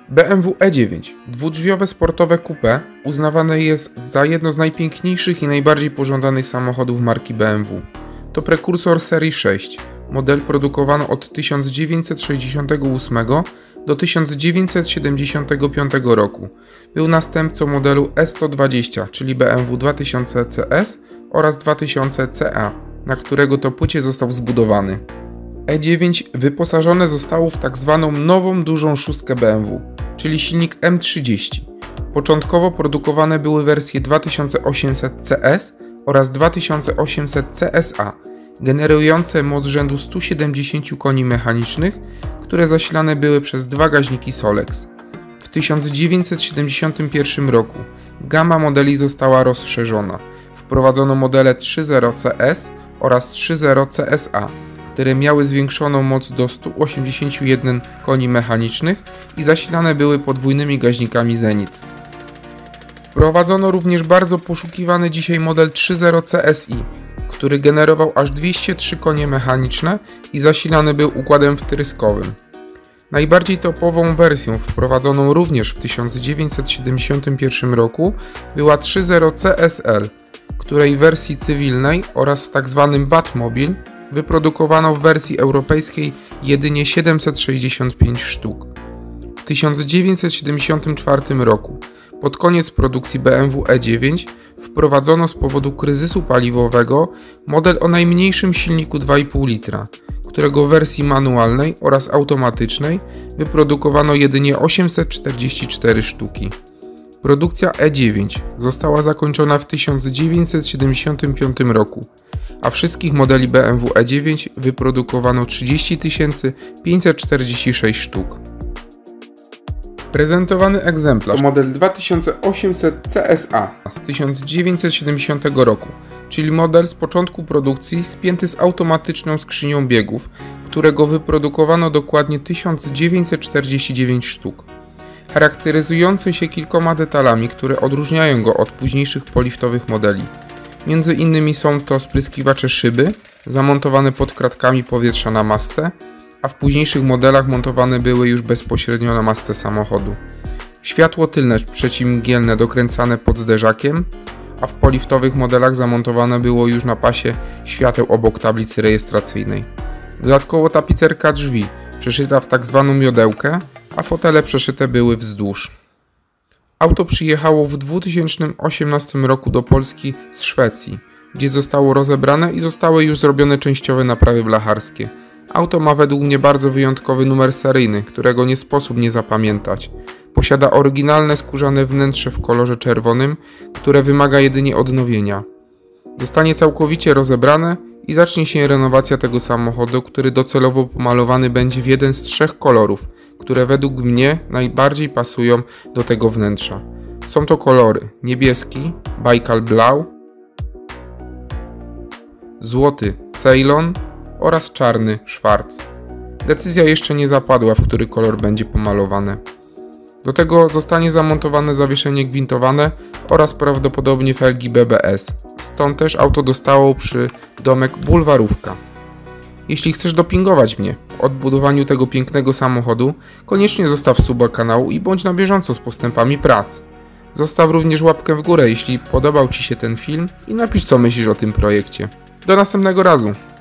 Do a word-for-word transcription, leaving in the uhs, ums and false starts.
B M W E dziewięć, dwudrzwiowe sportowe coupé, uznawane jest za jedno z najpiękniejszych i najbardziej pożądanych samochodów marki B M W. To prekursor serii sześć. Model produkowano od tysiąc dziewięćset sześćdziesiątego ósmego do tysiąc dziewięćset siedemdziesiątego piątego roku. Był następcą modelu E sto dwadzieścia, czyli B M W dwa tysiące C S oraz dwa tysiące C A, na którego to płycie został zbudowany. E dziewięć wyposażone zostało w tak zwaną nową dużą szóstkę B M W, czyli silnik M trzydzieści. Początkowo produkowane były wersje dwa tysiące osiemset C S oraz dwa tysiące osiemset C S A, generujące moc rzędu stu siedemdziesięciu koni mechanicznych, które zasilane były przez dwa gaźniki Solex. W tysiąc dziewięćset siedemdziesiątym pierwszym roku gama modeli została rozszerzona. Wprowadzono modele trzy zero C S oraz trzy zero C S A, które miały zwiększoną moc do stu osiemdziesięciu jeden koni mechanicznych i zasilane były podwójnymi gaźnikami Zenit. Wprowadzono również bardzo poszukiwany dzisiaj model trzy zero C S I, który generował aż dwieście trzy konie mechaniczne i zasilany był układem wtryskowym. Najbardziej topową wersją, wprowadzoną również w tysiąc dziewięćset siedemdziesiątym pierwszym roku, była trzy zero C S L, której w wersji cywilnej oraz w tzw. Batmobil wyprodukowano w wersji europejskiej jedynie siedemset sześćdziesiąt pięć sztuk. W tysiąc dziewięćset siedemdziesiątym czwartym roku, pod koniec produkcji B M W E dziewięć, wprowadzono z powodu kryzysu paliwowego model o najmniejszym silniku dwa i pół litra, którego w wersji manualnej oraz automatycznej wyprodukowano jedynie osiemset czterdzieści cztery sztuki. Produkcja E dziewięć została zakończona w tysiąc dziewięćset siedemdziesiątym piątym roku, a wszystkich modeli B M W E dziewięć wyprodukowano trzydzieści tysięcy pięćset czterdzieści sześć sztuk. Prezentowany egzemplarz to model dwa tysiące osiemset C S A z tysiąc dziewięćset siedemdziesiątego roku, czyli model z początku produkcji spięty z automatyczną skrzynią biegów, którego wyprodukowano dokładnie tysiąc dziewięćset czterdzieści dziewięć sztuk. Charakteryzujący się kilkoma detalami, które odróżniają go od późniejszych poliftowych modeli. Między innymi są to spryskiwacze szyby, zamontowane pod kratkami powietrza na masce, a w późniejszych modelach montowane były już bezpośrednio na masce samochodu. Światło tylne przeciwmgielne dokręcane pod zderzakiem, a w poliftowych modelach zamontowane było już na pasie świateł obok tablicy rejestracyjnej. Dodatkowo tapicerka drzwi przeszyta w tak zwaną miodełkę, a fotele przeszyte były wzdłuż. Auto przyjechało w dwa tysiące osiemnastym roku do Polski z Szwecji, gdzie zostało rozebrane i zostały już zrobione częściowe naprawy blacharskie. Auto ma według mnie bardzo wyjątkowy numer seryjny, którego nie sposób nie zapamiętać. Posiada oryginalne skórzane wnętrze w kolorze czerwonym, które wymaga jedynie odnowienia. Zostanie całkowicie rozebrane i zacznie się renowacja tego samochodu, który docelowo pomalowany będzie w jeden z trzech kolorów, które według mnie najbardziej pasują do tego wnętrza. Są to kolory niebieski, Bajkal Blau, złoty Ceylon oraz czarny Schwarz. Decyzja jeszcze nie zapadła, w który kolor będzie pomalowane. Do tego zostanie zamontowane zawieszenie gwintowane oraz prawdopodobnie felgi B B S. Stąd też auto dostało przydomek bulwarówka. Jeśli chcesz dopingować mnie w odbudowaniu tego pięknego samochodu, koniecznie zostaw suba kanału i bądź na bieżąco z postępami prac. Zostaw również łapkę w górę, jeśli podobał Ci się ten film i napisz, co myślisz o tym projekcie. Do następnego razu.